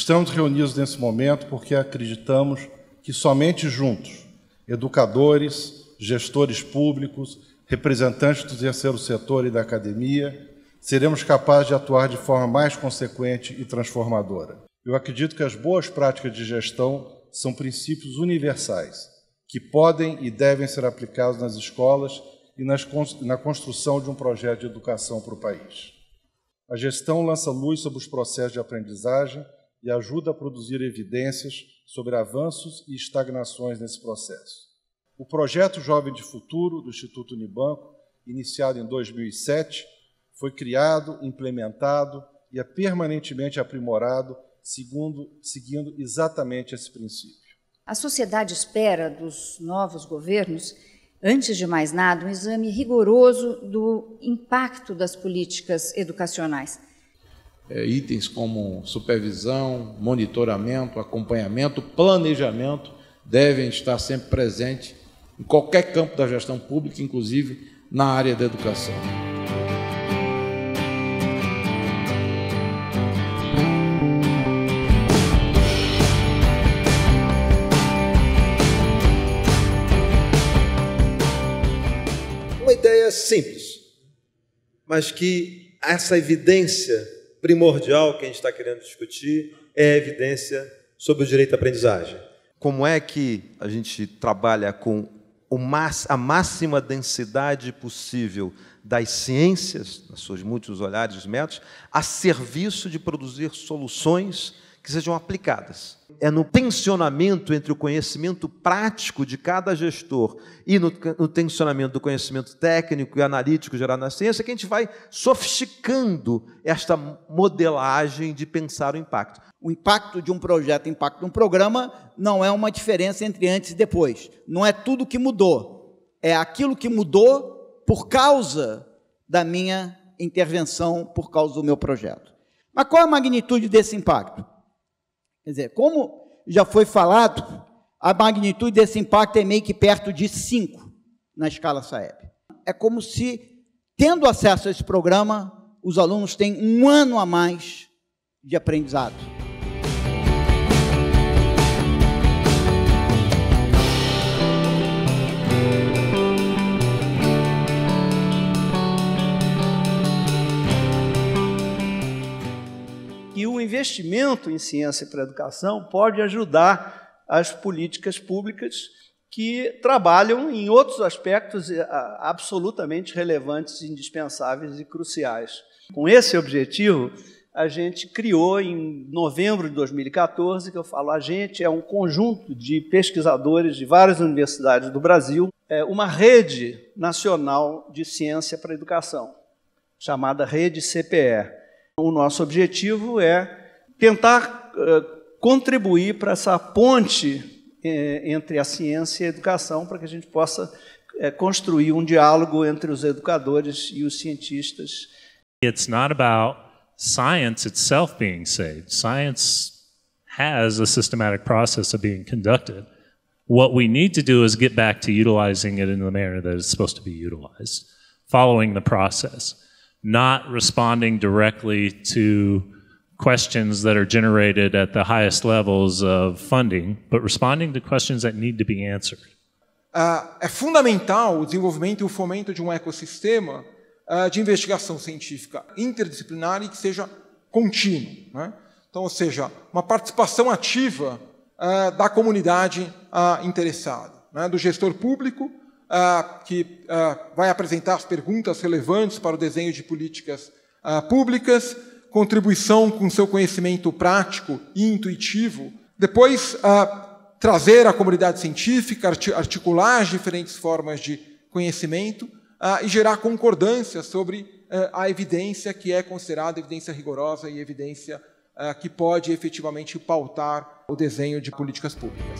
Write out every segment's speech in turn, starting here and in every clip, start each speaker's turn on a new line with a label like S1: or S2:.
S1: Estamos reunidos nesse momento porque acreditamos que somente juntos, educadores, gestores públicos, representantes do terceiro setor e da academia, seremos capazes de atuar de forma mais consequente e transformadora. Eu acredito que as boas práticas de gestão são princípios universais, que podem e devem ser aplicados nas escolas e na construção de um projeto de educação para o país. A gestão lança luz sobre os processos de aprendizagem e ajuda a produzir evidências sobre avanços e estagnações nesse processo. O projeto Jovem de Futuro, do Instituto Unibanco, iniciado em 2007, foi criado, implementado e é permanentemente aprimorado, seguindo exatamente esse princípio.
S2: A sociedade espera dos novos governos, antes de mais nada, um exame rigoroso do impacto das políticas educacionais.
S3: Itens como supervisão, monitoramento, acompanhamento, planejamento devem estar sempre presentes em qualquer campo da gestão pública, inclusive na área da educação.
S4: Uma ideia simples, mas que essa evidência primordial que a gente está querendo discutir é a evidência sobre o direito à aprendizagem. Como é que a gente trabalha com a máxima densidade possível das ciências, nas suas muitos olhares e métodos, a serviço de produzir soluções que sejam aplicadas. É no tensionamento entre o conhecimento prático de cada gestor e no tensionamento do conhecimento técnico e analítico gerado na ciência que a gente vai sofisticando esta modelagem de pensar o impacto.
S5: O impacto de um projeto, o impacto de um programa, não é uma diferença entre antes e depois. Não é tudo que mudou. É aquilo que mudou por causa da minha intervenção, por causa do meu projeto. Mas qual a magnitude desse impacto? Quer dizer, como já foi falado, a magnitude desse impacto é meio que perto de 5 na escala SAEB. É como se, tendo acesso a esse programa, os alunos têm um ano a mais de aprendizado.
S6: E o investimento em ciência para a educação pode ajudar as políticas públicas que trabalham em outros aspectos absolutamente relevantes, indispensáveis e cruciais. Com esse objetivo, a gente criou, em novembro de 2014, que eu falo a gente, é um conjunto de pesquisadores de várias universidades do Brasil, uma rede nacional de ciência para a educação, chamada Rede CPE. O nosso objetivo é tentar contribuir para essa ponte entre a ciência e a educação, para que a gente possa construir um diálogo entre os educadores e os cientistas.
S7: It's not about science itself being saved. Science has a systematic process of being conducted. What we need to do is get back to utilizing it in the manner that it's supposed to be utilized, following the process. Not responding directly to questions that are generated at the highest levels of funding, but responding to questions that need to be answered.
S8: É fundamental o desenvolvimento e o fomento de um ecossistema de investigação científica interdisciplinar e que seja contínuo, né? Então, ou seja, uma participação ativa da comunidade interessada, né? Do gestor público, que vai apresentar as perguntas relevantes para o desenho de políticas públicas, contribuição com seu conhecimento prático e intuitivo, depois trazer a comunidade científica, articular as diferentes formas de conhecimento e gerar concordância sobre a evidência que é considerada evidência rigorosa e evidência que pode efetivamente pautar o desenho de políticas públicas.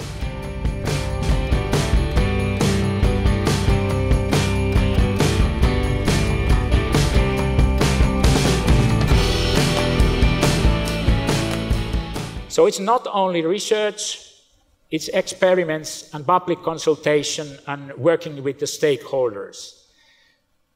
S9: So it's not only research, it's experiments and public consultation and working with the stakeholders.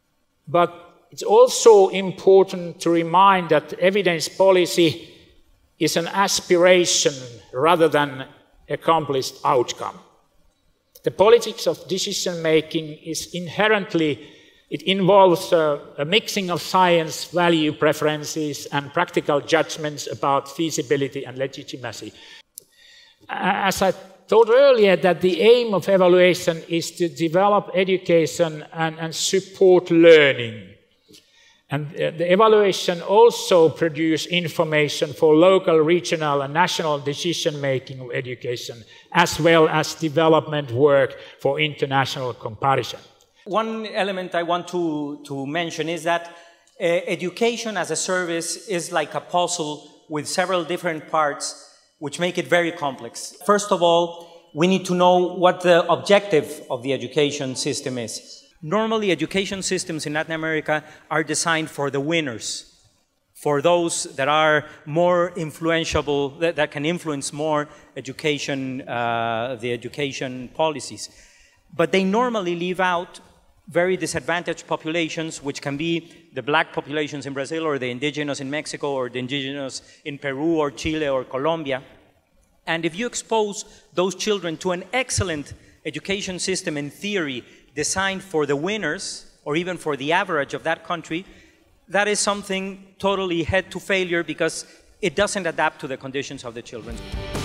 S9: But it's also important to remind that evidence policy is an aspiration rather than accomplished outcome. The politics of decision-making is inherently, it involves a mixing of science, value preferences, and practical judgments about feasibility and legitimacy. As I told earlier, that the aim of evaluation is to develop education and support learning. And the evaluation also produces information for local, regional, and national decision-making of education, as well as development work for international comparison.
S10: One element I want to mention is that education as a service is like a puzzle with several different parts which make it very complex. First of all, we need to know what the objective of the education system is. Normally, education systems in Latin America are designed for the winners, for those that are more influential, that can influence more education, the education policies. But they normally leave out very disadvantaged populations, which can be the black populations in Brazil, or the indigenous in Mexico, or the indigenous in Peru, or Chile, or Colombia. And if you expose those children to an excellent education system in theory, designed for the winners, or even for the average of that country, that is something totally head to failure because it doesn't adapt to the conditions of the children.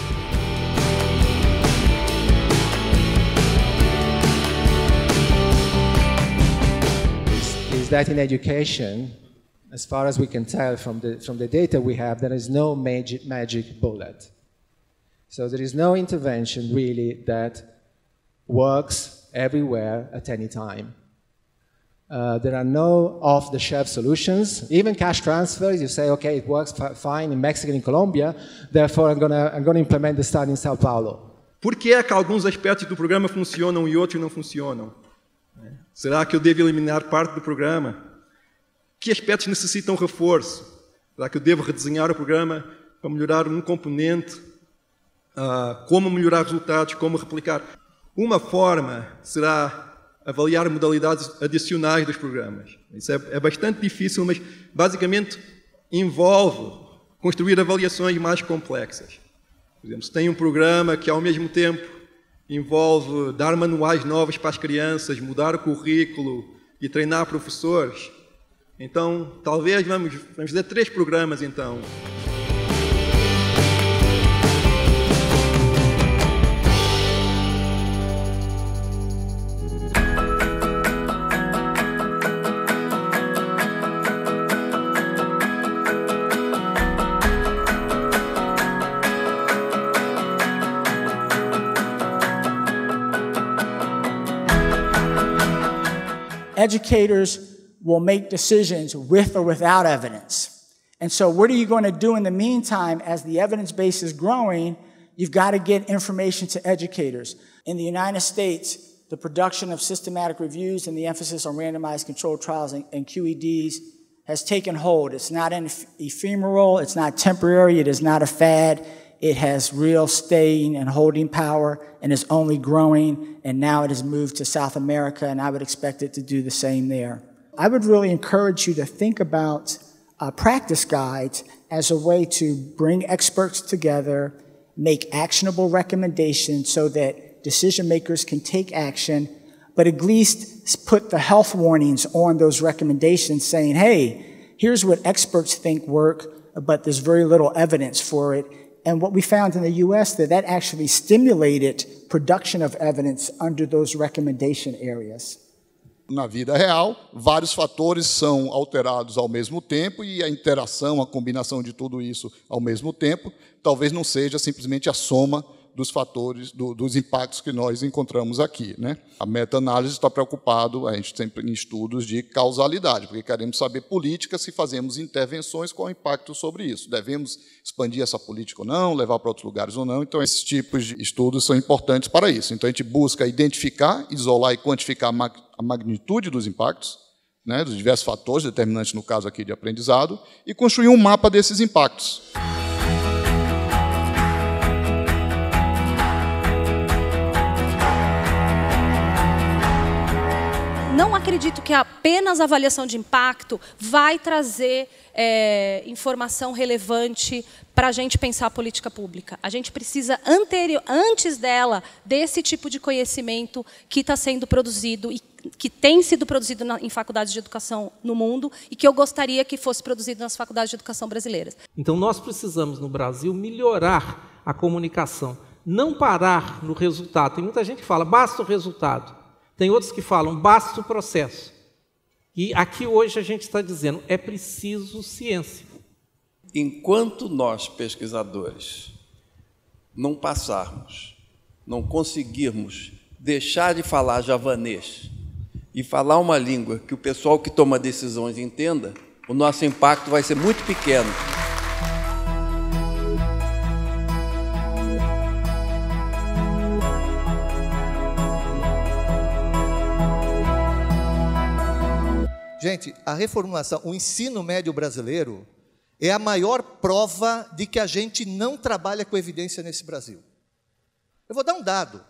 S11: Is that in education, as far as we can tell from the data we have, there is no magic bullet. So there is no intervention really that works everywhere at any time. There are no off-the-shelf solutions. Even cash transfers, you say, okay, it works fine in Mexico and in Colombia, therefore I'm going to implement the study in São Paulo.
S12: Por que é que alguns aspectos do programa funcionam e outros não funcionam? Será que eu devo eliminar parte do programa? Que aspectos necessitam reforço? Será que eu devo redesenhar o programa para melhorar um componente? Como melhorar resultados? Como replicar? Uma forma será avaliar modalidades adicionais dos programas. Isso é bastante difícil, mas basicamente envolve construir avaliações mais complexas. Por exemplo, se tem um programa que ao mesmo tempo envolve dar manuais novos para as crianças, mudar o currículo e treinar professores, então talvez vamos fazer 3 programas então.
S13: Educators will make decisions with or without evidence. And so what are you going to do in the meantime as the evidence base is growing? You've got to get information to educators. In the United States, the production of systematic reviews and the emphasis on randomized controlled trials and QEDs has taken hold. It's not ephemeral, it's not temporary, it is not a fad. It has real staying and holding power and is only growing, and now it has moved to South America, and I would expect it to do the same there. I would really encourage you to think about practice guides as a way to bring experts together, make actionable recommendations so that decision makers can take action, but at least put the health warnings on those recommendations saying, hey, here's what experts think work, but there's very little evidence for it. And what we found in the U.S. that actually stimulated production of evidence under those recommendation areas.
S14: Na vida real, vários fatores são alterados ao mesmo tempo e a interação, a combinação de tudo isso ao mesmo tempo, talvez não seja simplesmente a soma dos fatores, dos impactos que nós encontramos aqui, né? A meta-análise está preocupado, a gente sempre em estudos de causalidade, porque queremos saber políticas, se fazemos intervenções, qual é o impacto sobre isso. Devemos expandir essa política ou não, levar para outros lugares ou não. Então, esses tipos de estudos são importantes para isso. Então, a gente busca identificar, isolar e quantificar a magnitude dos impactos, né, dos diversos fatores determinantes, no caso aqui de aprendizado, e construir um mapa desses impactos.
S2: Não
S15: acredito que apenas a avaliação de impacto vai trazer informação relevante para a gente pensar a política pública. A gente precisa, antes dela, desse tipo de conhecimento que está sendo produzido e que tem sido produzido em faculdades de educação no mundo e que eu gostaria que fosse produzido nas faculdades de educação brasileiras.
S16: Então, nós precisamos, no Brasil, melhorar a comunicação, não parar no resultado. Tem muita gente que fala, basta o resultado. Tem outros que falam, basta o processo. E aqui hoje a gente está dizendo, é preciso ciência.
S17: Enquanto nós, pesquisadores, não passarmos, não conseguirmos deixar de falar javanês e falar uma língua que o pessoal que toma decisões entenda, o nosso impacto vai ser muito pequeno.
S18: Gente, a reformulação, o ensino médio brasileiro é a maior prova de que a gente não trabalha com evidência nesse Brasil. Eu vou dar um dado.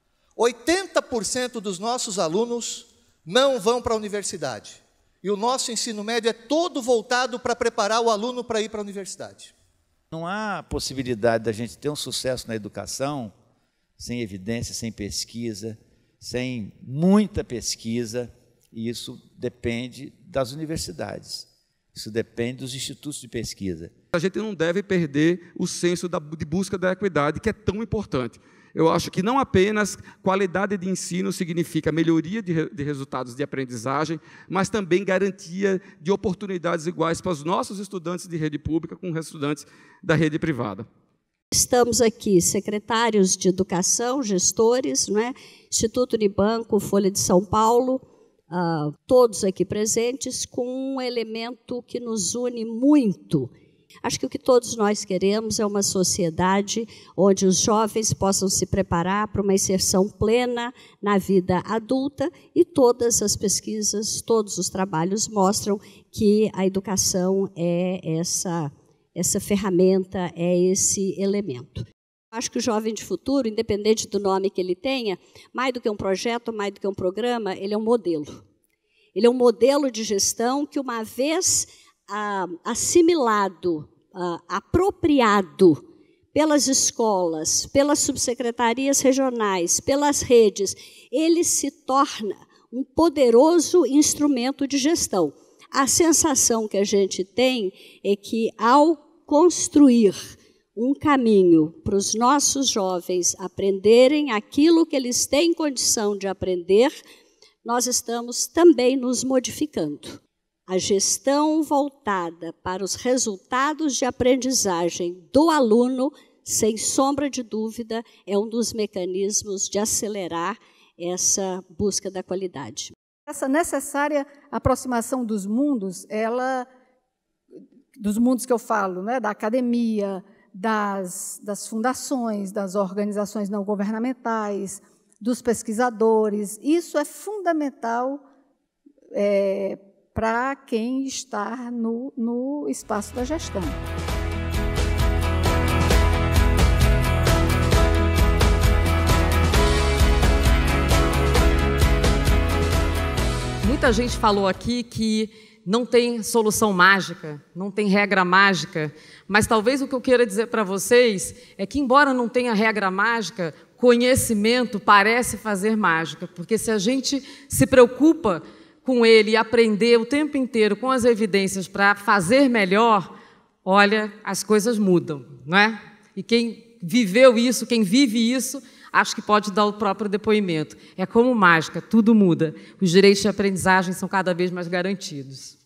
S18: 80% dos nossos alunos não vão para a universidade. E o nosso ensino médio é todo voltado para preparar o aluno para ir para a universidade.
S19: Não há possibilidade da gente ter um sucesso na educação sem evidência, sem pesquisa, sem muita pesquisa, e isso depende das universidades. Isso depende dos institutos de pesquisa.
S20: A gente não deve perder o senso de busca da equidade, que é tão importante. Eu acho que não apenas qualidade de ensino significa melhoria de resultados de aprendizagem, mas também garantia de oportunidades iguais para os nossos estudantes de rede pública com os estudantes da rede privada.
S21: Estamos aqui, secretários de educação, gestores, né? Instituto Unibanco, Folha de São Paulo, todos aqui presentes, com um elemento que nos une muito. Acho que o que todos nós queremos é uma sociedade onde os jovens possam se preparar para uma inserção plena na vida adulta, e todas as pesquisas, todos os trabalhos mostram que a educação é essa ferramenta, é esse elemento. Acho que o Jovem de Futuro, independente do nome que ele tenha, mais do que um projeto, mais do que um programa, ele é um modelo. Ele é um modelo de gestão que, uma vez assimilado, apropriado pelas escolas, pelas subsecretarias regionais, pelas redes, ele se torna um poderoso instrumento de gestão. A sensação que a gente tem é que, ao construir um caminho para os nossos jovens aprenderem aquilo que eles têm condição de aprender, nós estamos também nos modificando. A gestão voltada para os resultados de aprendizagem do aluno, sem sombra de dúvida, é um dos mecanismos de acelerar essa busca da qualidade.
S22: Essa necessária aproximação dos mundos, dos mundos que eu falo, né, da academia, das fundações, das organizações não governamentais, dos pesquisadores, isso é fundamental para quem está no espaço da gestão.
S23: Muita gente falou aqui que não tem solução mágica, não tem regra mágica, mas talvez o que eu queira dizer para vocês é que, embora não tenha regra mágica, conhecimento parece fazer mágica, porque se a gente se preocupa com ele e aprender o tempo inteiro com as evidências para fazer melhor, olha, as coisas mudam, não é? E quem viveu isso, quem vive isso, acho que pode dar o próprio depoimento. É como mágica, tudo muda. Os direitos de aprendizagem são cada vez mais garantidos.